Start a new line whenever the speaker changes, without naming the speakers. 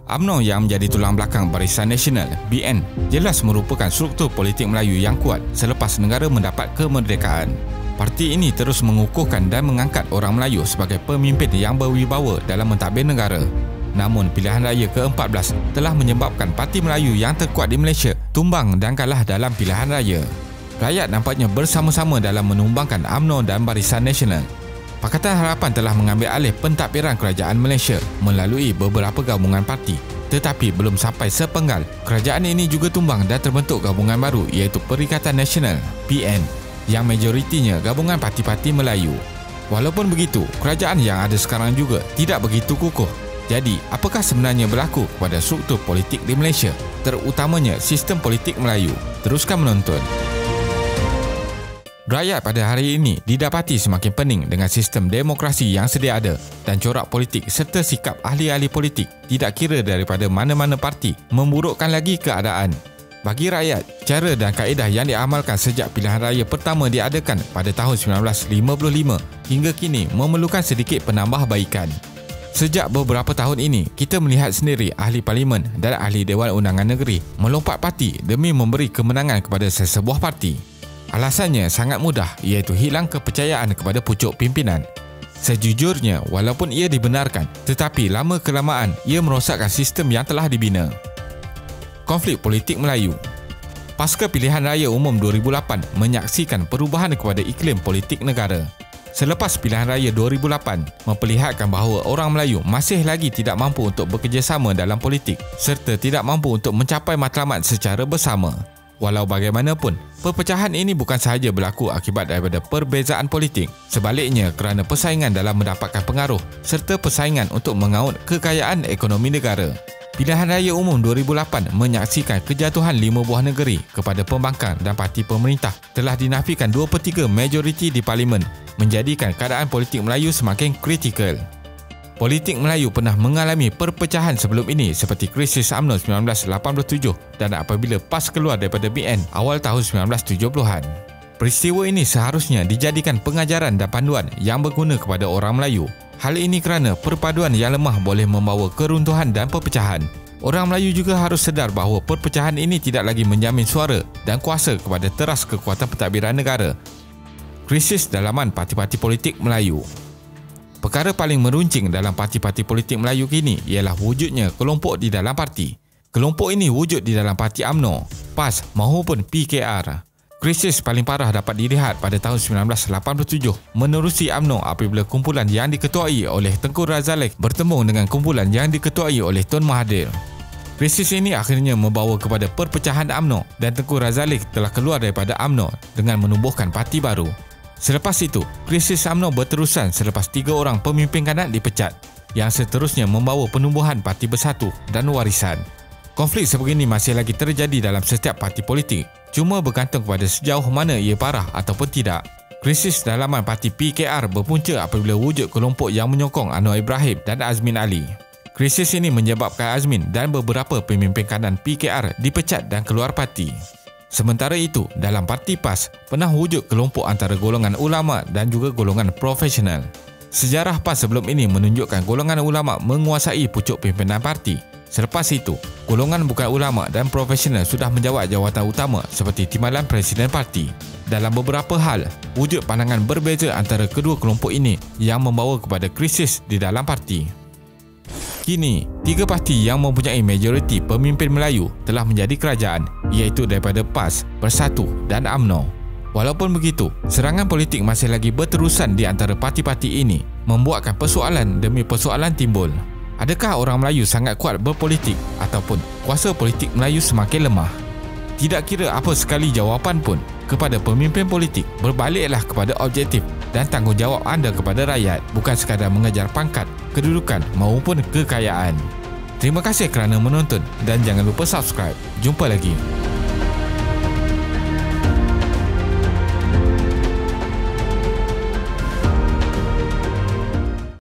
UMNO yang menjadi tulang belakang Barisan Nasional (BN) jelas merupakan struktur politik Melayu yang kuat selepas negara mendapat kemerdekaan. Parti ini terus mengukuhkan dan mengangkat orang Melayu sebagai pemimpin yang berwibawa dalam mentadbir negara. Namun pilihan raya ke-14 telah menyebabkan Parti Melayu yang terkuat di Malaysia tumbang dan kalah dalam pilihan raya. Rakyat nampaknya bersama-sama dalam menumbangkan UMNO dan Barisan Nasional. Pakatan Harapan telah mengambil alih pentadbiran kerajaan Malaysia melalui beberapa gabungan parti. Tetapi belum sampai sepenggal, kerajaan ini juga tumbang dan terbentuk gabungan baru iaitu Perikatan Nasional (PN) yang majoritinya gabungan parti-parti Melayu. Walaupun begitu, kerajaan yang ada sekarang juga tidak begitu kukuh. Jadi, apakah sebenarnya berlaku pada struktur politik di Malaysia, terutamanya sistem politik Melayu? Teruskan menonton. Rakyat pada hari ini didapati semakin pening dengan sistem demokrasi yang sedia ada dan corak politik serta sikap ahli-ahli politik tidak kira daripada mana-mana parti memburukkan lagi keadaan. Bagi rakyat, cara dan kaedah yang diamalkan sejak pilihan raya pertama diadakan pada tahun 1955 hingga kini memerlukan sedikit penambahbaikan. Sejak beberapa tahun ini, kita melihat sendiri ahli parlimen dan ahli Dewan Undangan Negeri melompat parti demi memberi kemenangan kepada sesebuah parti. Alasannya sangat mudah iaitu hilang kepercayaan kepada pucuk pimpinan. Sejujurnya, walaupun ia dibenarkan, tetapi lama-kelamaan ia merosakkan sistem yang telah dibina. Konflik politik Melayu. Pasca pilihan raya umum 2008 menyaksikan perubahan kepada iklim politik negara. Selepas pilihan raya 2008 memperlihatkan bahawa orang Melayu masih lagi tidak mampu untuk bekerjasama dalam politik serta tidak mampu untuk mencapai matlamat secara bersama. Walau bagaimanapun, perpecahan ini bukan sahaja berlaku akibat daripada perbezaan politik, sebaliknya kerana persaingan dalam mendapatkan pengaruh serta persaingan untuk mengaut kekayaan ekonomi negara. Pilihan raya umum 2008 menyaksikan kejatuhan 5 buah negeri kepada pembangkang dan parti pemerintah telah dinafikan 2/3 majoriti di parlimen, menjadikan keadaan politik Melayu semakin kritikal. Politik Melayu pernah mengalami perpecahan sebelum ini seperti krisis UMNO 1987 dan apabila PAS keluar daripada BN awal tahun 1970-an. Peristiwa ini seharusnya dijadikan pengajaran dan panduan yang berguna kepada orang Melayu. Hal ini kerana perpaduan yang lemah boleh membawa keruntuhan dan perpecahan. Orang Melayu juga harus sedar bahawa perpecahan ini tidak lagi menjamin suara dan kuasa kepada teras kekuatan pentadbiran negara. Krisis dalaman parti-parti politik Melayu. Perkara paling meruncing dalam parti-parti politik Melayu kini ialah wujudnya kelompok di dalam parti. Kelompok ini wujud di dalam parti UMNO, PAS maupun PKR. Krisis paling parah dapat dilihat pada tahun 1987 menerusi UMNO apabila kumpulan yang diketuai oleh Tengku Razalex bertembung dengan kumpulan yang diketuai oleh Tun Mahathir. Krisis ini akhirnya membawa kepada perpecahan UMNO dan Tengku Razalex telah keluar daripada UMNO dengan menubuhkan parti baru. Selepas itu, krisis UMNO berterusan selepas 3 orang pemimpin kanan dipecat, yang seterusnya membawa penumbuhan Parti Bersatu dan Warisan. Konflik sebegini masih lagi terjadi dalam setiap parti politik, cuma bergantung kepada sejauh mana ia parah ataupun tidak. Krisis dalaman parti PKR berpunca apabila wujud kelompok yang menyokong Anwar Ibrahim dan Azmin Ali. Krisis ini menyebabkan Azmin dan beberapa pemimpin kanan PKR dipecat dan keluar parti. Sementara itu, dalam parti PAS pernah wujud kelompok antara golongan ulama dan juga golongan profesional. Sejarah PAS sebelum ini menunjukkan golongan ulama menguasai pucuk pimpinan parti. Selepas itu, golongan bukan ulama dan profesional sudah menjawat jawatan utama seperti timbalan presiden parti. Dalam beberapa hal, wujud pandangan berbeza antara kedua kelompok ini yang membawa kepada krisis di dalam parti. Kini, 3 parti yang mempunyai majoriti pemimpin Melayu telah menjadi kerajaan, iaitu daripada PAS, Bersatu dan UMNO. Walaupun begitu, serangan politik masih lagi berterusan di antara parti-parti ini, membuatkan persoalan demi persoalan timbul. Adakah orang Melayu sangat kuat berpolitik ataupun kuasa politik Melayu semakin lemah? Tidak kira apa sekali jawapan pun, kepada pemimpin politik, berbaliklah kepada objektif dan tanggungjawab anda kepada rakyat, bukan sekadar mengejar pangkat, kedudukan maupun kekayaan. Terima kasih kerana menonton dan jangan lupa subscribe. Jumpa lagi.